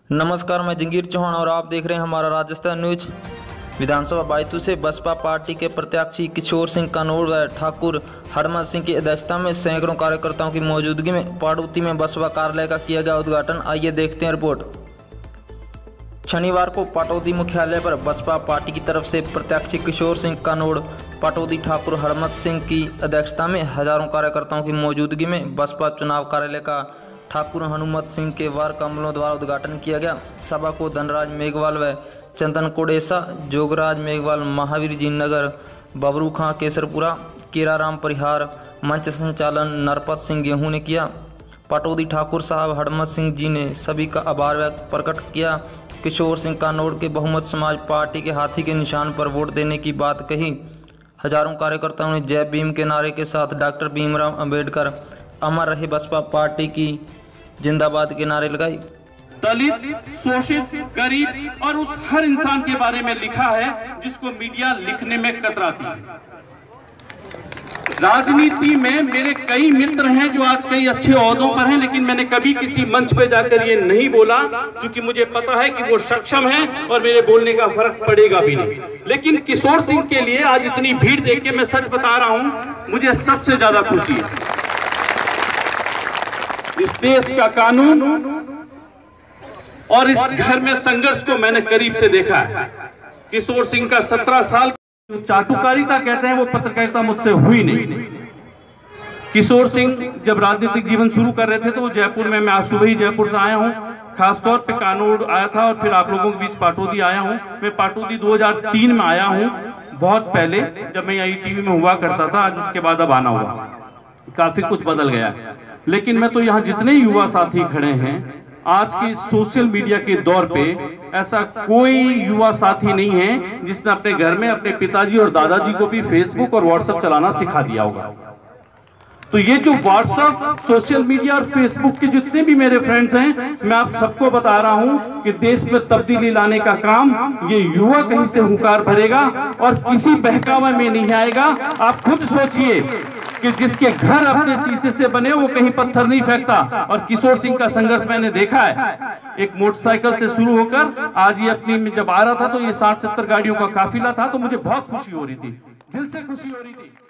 नमस्कार, मैं जंगीर चौहान और आप देख रहे हैं हमारा राजस्थान न्यूज। विधानसभा बायतू से बसपा पार्टी के प्रत्याशी किशोर सिंह कानोड़ व ठाकुर हरमत सिंह की अध्यक्षता में सैकड़ों कार्यकर्ताओं की मौजूदगी में पाटौदी में बसपा कार्यालय का किया गया उद्घाटन। आइए देखते हैं रिपोर्ट। शनिवार को पाटौदी मुख्यालय पर बसपा पार्टी की तरफ से प्रत्याशी किशोर सिंह कानोड़ पाटौदी ठाकुर हरमत सिंह की अध्यक्षता में हजारों कार्यकर्ताओं की मौजूदगी में बसपा चुनाव कार्यालय का ठाकुर हनुमत सिंह के वार कमलों द्वारा उद्घाटन किया गया। सभा को धनराज मेघवाल व चंदन कोडेसा, जोगराज मेघवाल, महावीर जी नगर, बबरू खां केसरपुरा, केराराम परिहार, मंच संचालन नरपत सिंह गेहूं ने किया। पाटौदी ठाकुर साहब हरमत सिंह जी ने सभी का आभार प्रकट किया। किशोर सिंह कानोड़ के बहुमत समाज पार्टी के हाथी के निशान पर वोट देने की बात कही। हजारों कार्यकर्ताओं ने जय भीम के नारे के साथ डॉक्टर भीमराव अंबेडकर अमर रहे बसपा पार्टी की जिंदाबाद के नारे लगाई। दलित, शोषित, गरीब और उस हर इंसान के बारे में लिखा है जिसको मीडिया लिखने में कतराती है। राजनीति में मेरे कई मित्र हैं जो आज कई अच्छे ओहदों पर हैं, लेकिन मैंने कभी किसी मंच पे जाकर ये नहीं बोला, क्योंकि मुझे पता है कि वो सक्षम हैं और मेरे बोलने का फर्क पड़ेगा भी नहीं। लेकिन किशोर सिंह के लिए आज इतनी भीड़ देख के मैं सच बता रहा हूं, मुझे सबसे ज्यादा खुशी है। इस देश का कानून और इस घर में संघर्ष को मैंने करीब से देखा है। किशोर सिंह का 17 साल चाटुकारिता कहते हैं वो पत्रकारिता मुझसे हुई नहीं। किशोर सिंह जब राजनीतिक जीवन शुरू कर रहे थे तो वो जयपुर में, मैं आज सुबह ही जयपुर से आया हूं, खासतौर पे कानोड़ आया था और फिर आप लोगों के बीच पाटौदी आया हूं। मैं पाटौदी 2003 में आया हूं, बहुत पहले जब मैं यही टीवी में हुआ करता था। आज उसके बाद अब आना हुआ, काफी कुछ बदल गया। लेकिन मैं तो यहाँ जितने युवा साथी खड़े हैं, आज के सोशल मीडिया के दौर पे ऐसा कोई युवा साथी नहीं है जिसने अपने घर में अपने पिताजी और दादाजी को भी फेसबुक और व्हाट्सएप चलाना सिखा दिया होगा। तो ये जो व्हाट्सएप, सोशल मीडिया और फेसबुक के जितने भी मेरे फ्रेंड्स हैं, मैं आप सबको बता रहा हूं कि देश में तब्दीली लाने का काम ये युवा कहीं से हुंकार भरेगा और किसी बहकावा में नहीं आएगा। आप खुद सोचिए कि जिसके घर अपने शीशे से बने वो कहीं पत्थर नहीं फेंकता। और किशोर सिंह का संघर्ष मैंने देखा है, एक मोटरसाइकिल से शुरू होकर आज ये अपनी में जब आ रहा था तो ये 60-70 गाड़ियों का काफिला था। तो मुझे बहुत खुशी हो रही थी, दिल से खुशी हो रही थी।